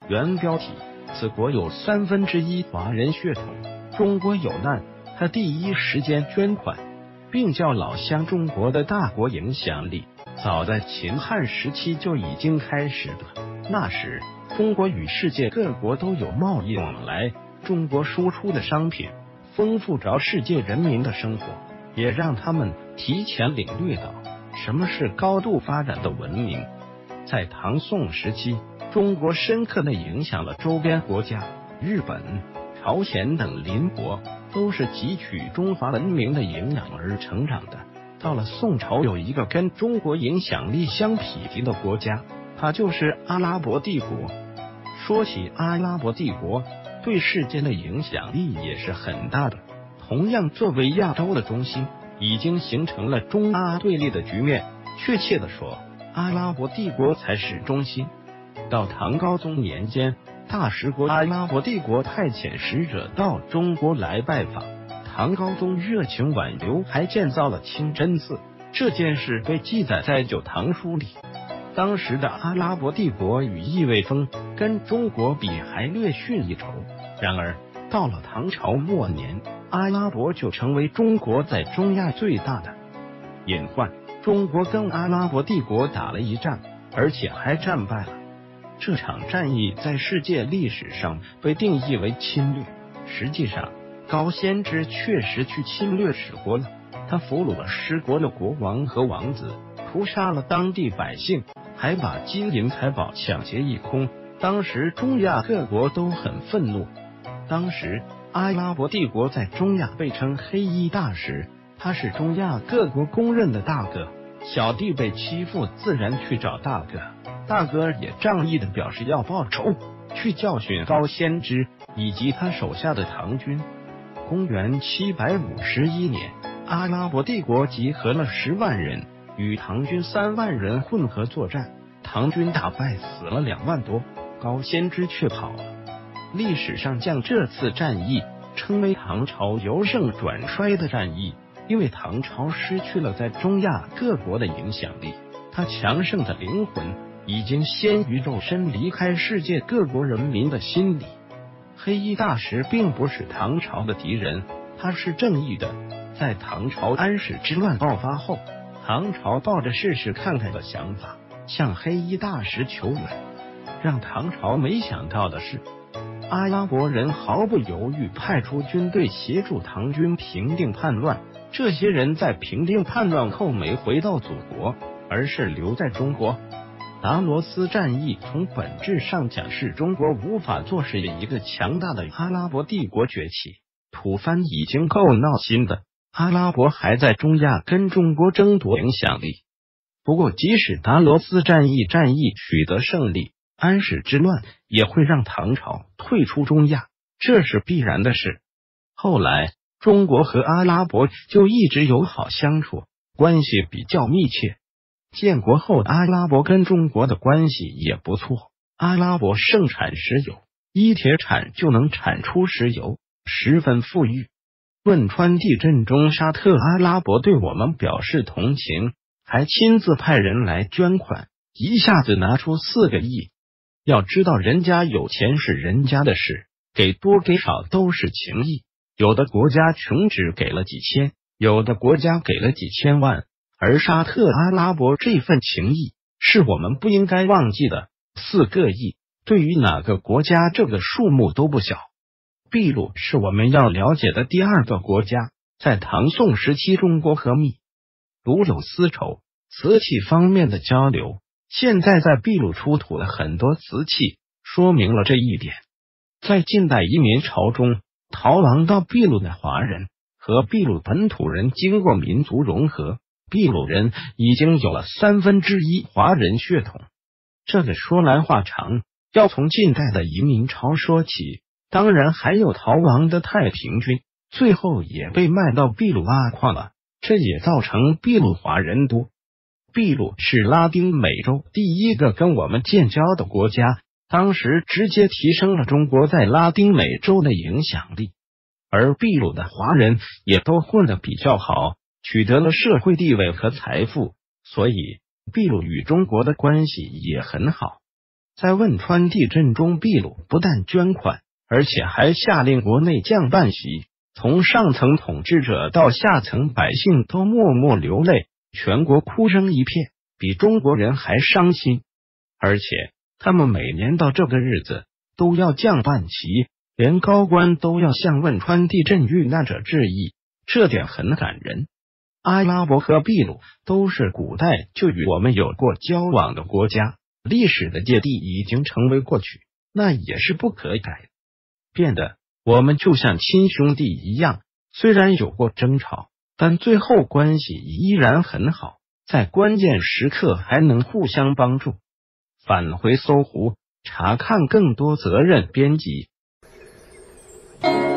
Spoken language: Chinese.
原标题：此国有1/3华人血统，中国有难，他第一时间捐款，并叫老乡中国的大国影响力，早在秦汉时期就已经开始了。那时，中国与世界各国都有贸易往来，中国输出的商品丰富着世界人民的生活，也让他们提前领略到什么是高度发展的文明。在唐宋时期，中国深刻地影响了周边国家，日本、朝鲜等邻国都是汲取中华文明的营养而成长的。到了宋朝，有一个跟中国影响力相匹敌的国家，它就是阿拉伯帝国。说起阿拉伯帝国，对世界的影响力也是很大的。同样作为亚洲的中心，已经形成了中阿对立的局面。确切地说，阿拉伯帝国才是中心。到唐高宗年间，大食国阿拉伯帝国派遣使者到中国来拜访，唐高宗热情挽留，还建造了清真寺。这件事被记载在《旧唐书》里。当时的阿拉伯帝国羽翼未丰，跟中国比还略逊一筹。然而到了唐朝末年，阿拉伯就成为中国在中亚最大的隐患。中国跟阿拉伯帝国打了一仗，而且还战败了。这场战役在世界历史上被定义为侵略。实际上，高仙芝确实去侵略史国了，他俘虏了失国的国王和王子，屠杀了当地百姓，还把金银财宝抢劫一空。当时中亚各国都很愤怒。当时阿拉伯帝国在中亚被称黑衣大使，他是中亚各国公认的大哥。小弟被欺负，自然去找大哥，大哥也仗义的表示要报仇，去教训高仙芝以及他手下的唐军。公元751年，阿拉伯帝国集合了10万人，与唐军3万人混合作战，唐军大败，死了2万多，高仙芝却跑了。历史上将这次战役称为唐朝由盛转衰的战役，因为唐朝失去了在中亚各国的影响力，他强盛的灵魂已经先于肉身离开世界各国人民的心里。黑衣大使并不是唐朝的敌人，他是正义的。在唐朝安史之乱爆发后，唐朝抱着试试看看的想法向黑衣大使求援。让唐朝没想到的是，阿拉伯人毫不犹豫派出军队协助唐军平定叛乱。这些人在平定叛乱后没回到祖国，而是留在中国。达罗斯战役从本质上讲是中国无法坐视一个强大的阿拉伯帝国崛起。吐蕃已经够闹心的，阿拉伯还在中亚跟中国争夺影响力。不过即使达罗斯战役取得胜利，安史之乱也会让唐朝退出中亚，这是必然的事。后来中国和阿拉伯就一直友好相处，关系比较密切。建国后，阿拉伯跟中国的关系也不错。阿拉伯盛产石油，伊铁产就能产出石油，十分富裕。汶川地震中，沙特阿拉伯对我们表示同情，还亲自派人来捐款，一下子拿出4个亿。要知道，人家有钱是人家的事，给多给少都是情谊。有的国家穷只给了几千，有的国家给了几千万，而沙特阿拉伯这份情谊是我们不应该忘记的。4个亿对于哪个国家这个数目都不小。秘鲁是我们要了解的第2个国家。在唐宋时期，中国和秘鲁有丝绸、瓷器方面的交流。现在在秘鲁出土了很多瓷器，说明了这一点。在近代移民潮中，逃亡到秘鲁的华人和秘鲁本土人经过民族融合，秘鲁人已经有了1/3华人血统。这个说来话长，要从近代的移民潮说起。当然还有逃亡的太平军，最后也被卖到秘鲁挖矿了，这也造成秘鲁华人多。秘鲁是拉丁美洲第1个跟我们建交的国家，当时直接提升了中国在拉丁美洲的影响力。而秘鲁的华人也都混得比较好，取得了社会地位和财富，所以秘鲁与中国的关系也很好。 在汶川地震中，秘鲁不但捐款，而且还下令国内降半旗，从上层统治者到下层百姓都默默流泪，全国哭声一片，比中国人还伤心。而且他们每年到这个日子都要降半旗，连高官都要向汶川地震遇难者致意，这点很感人。阿拉伯和秘鲁都是古代就与我们有过交往的国家，历史的芥蒂已经成为过去，那也是不可改变的。我们就像亲兄弟一样，虽然有过争吵，但最后关系依然很好，在关键时刻还能互相帮助。返回搜狐，查看更多责任编辑。